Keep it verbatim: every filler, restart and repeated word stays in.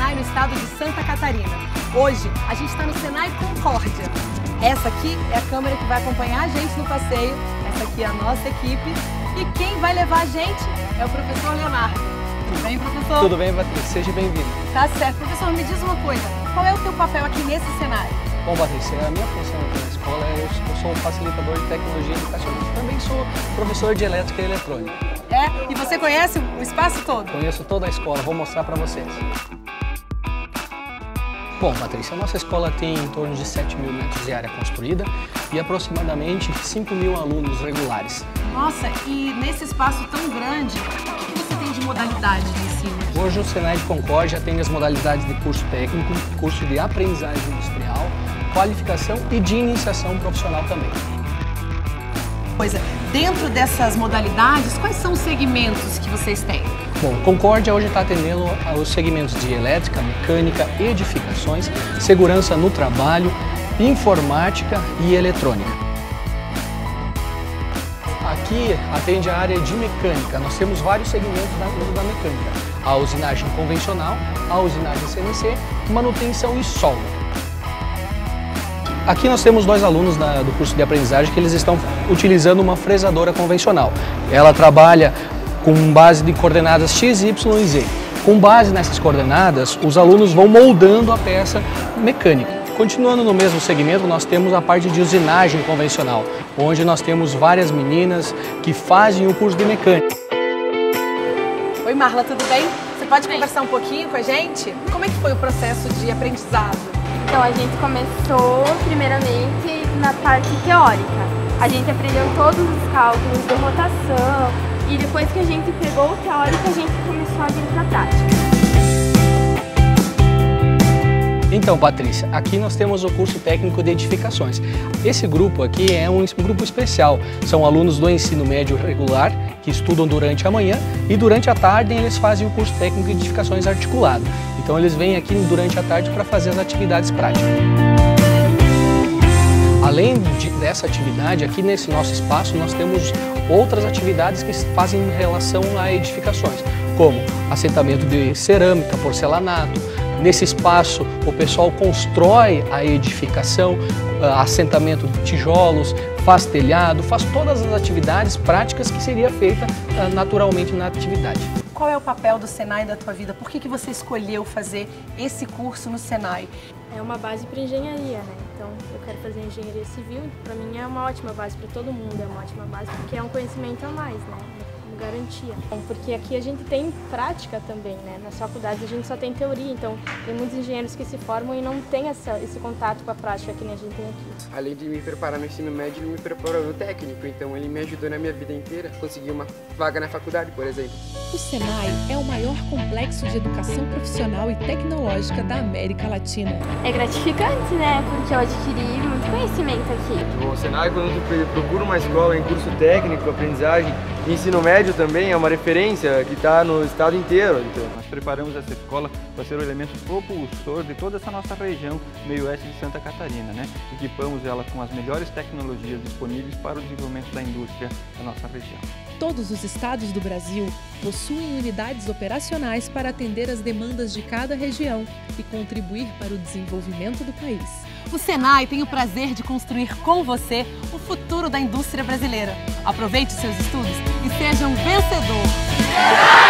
Senai no estado de Santa Catarina. Hoje a gente está no Senai Concórdia. Essa aqui é a câmera que vai acompanhar a gente no passeio, essa aqui é a nossa equipe e quem vai levar a gente é o professor Leonardo. Tudo bem, professor? Tudo bem, Patrícia, seja bem-vindo. Tá certo. Professor, me diz uma coisa, qual é o teu papel aqui nesse cenário? Bom, Patrícia, a minha função aqui na escola é eu, eu sou um facilitador de tecnologia educacional. Também sou professor de elétrica e eletrônica. É? E você conhece o espaço todo? Conheço toda a escola, vou mostrar para vocês. Bom, Patrícia, a nossa escola tem em torno de sete mil metros de área construída e aproximadamente cinco mil alunos regulares. Nossa, e nesse espaço tão grande, o que você tem de modalidade de ensino? Hoje o Senai de Concórdia tem as modalidades de curso técnico, curso de aprendizagem industrial, qualificação e de iniciação profissional também. Coisa, dentro dessas modalidades, quais são os segmentos que vocês têm? Bom, Concórdia hoje está atendendo aos segmentos de elétrica, mecânica, edificações, segurança no trabalho, informática e eletrônica. Aqui atende a área de mecânica, nós temos vários segmentos dentro da mecânica. A usinagem convencional, a usinagem C N C, manutenção e solda. Aqui nós temos dois alunos da, do curso de aprendizagem que eles estão utilizando uma fresadora convencional. Ela trabalha com base de coordenadas X, Y e Z. Com base nessas coordenadas, os alunos vão moldando a peça mecânica. Continuando no mesmo segmento, nós temos a parte de usinagem convencional, onde nós temos várias meninas que fazem o curso de mecânica. Oi, Marla, tudo bem? Você pode conversar um pouquinho com a gente? Como é que foi o processo de aprendizado? Então, a gente começou primeiramente na parte teórica. A gente aprendeu todos os cálculos de rotação e depois que a gente pegou o teórico, a gente começou a vir para a prática. Então, Patrícia, aqui nós temos o curso técnico de edificações. Esse grupo aqui é um grupo especial. São alunos do ensino médio regular que estudam durante a manhã e durante a tarde eles fazem o curso técnico de edificações articulado. Então eles vêm aqui durante a tarde para fazer as atividades práticas. Além de, dessa atividade, aqui nesse nosso espaço nós temos outras atividades que fazem relação a edificações, como assentamento de cerâmica, porcelanato. Nesse espaço o pessoal constrói a edificação, assentamento de tijolos, faz telhado, faz todas as atividades práticas que seria feita naturalmente na atividade. Qual é o papel do Senai da tua vida? Por que que você escolheu fazer esse curso no Senai? É uma base para engenharia, né? Então, eu quero fazer engenharia civil, para mim é uma ótima base, para todo mundo é uma ótima base, porque é um conhecimento a mais, né? Uma garantia. Porque aqui a gente tem prática também, né? Nas faculdades a gente só tem teoria, então tem muitos engenheiros que se formam e não tem essa, esse contato com a prática que nem a gente tem aqui. Além de me preparar no ensino médio, ele me preparou no técnico, então ele me ajudou na minha vida inteira, consegui uma vaga na faculdade, por exemplo. O Senai é o maior complexo de educação profissional e tecnológica da América Latina. É gratificante, né? Porque eu adquiri muito conhecimento aqui. O Senai, quando tu procura uma escola em curso técnico, aprendizagem e ensino médio também, é uma referência que está no estado inteiro. Então, nós preparamos essa escola para ser o elemento propulsor de toda essa nossa região meio-oeste de Santa Catarina, né? Equipamos ela com as melhores tecnologias disponíveis para o desenvolvimento da indústria da nossa região. Todos os estados do Brasil possuem unidades operacionais para atender as demandas de cada região e contribuir para o desenvolvimento do país. O Senai tem o prazer de construir com você o futuro da indústria brasileira. Aproveite seus estudos e seja um vencedor!